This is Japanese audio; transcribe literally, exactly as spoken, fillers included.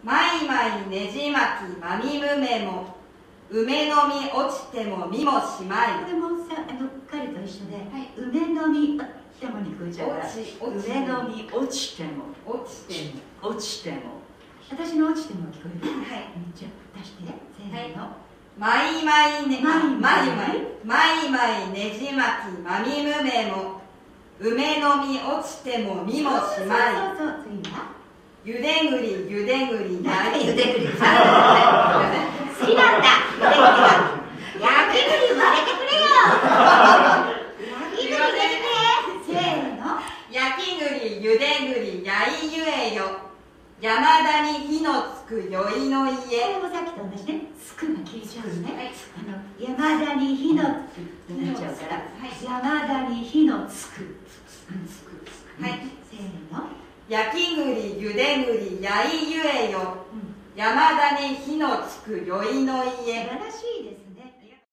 まいまいねじまきまみむめも、梅の実落ちてもみもしまい。 これもさ、あの彼と一緒で、 はい、 梅の実あってもに聞こえちゃうから、 落ち梅の実落ちても落ちても落ちても、私の落ちても聞こえる。 はい、 じゃあ出して、せーの。 まいまいね、 まいまいまいまいねじまきまみむめも、梅の実落ちてもみもしまい。 そうそうそう、次はゆでぐりゆでぐりなんでやゆでぐり好きなんだ、ゆでぐりは。焼き栗割れてくれよ。焼き栗入れてくれ。せーの。 焼き栗ゆで栗やいゆえよ、山田に火のつくよいのこ家。 れもさっきと同じね、つくが消えちゃうね。 はい、 あの山田に火のつくになっちゃうから、 はい、 山田に火のつく。つく。 はい、 せーの。 焼き栗ゆで栗やいゆえよ、 うん、 山田に火のつくよいの素家。 晴らしいですね。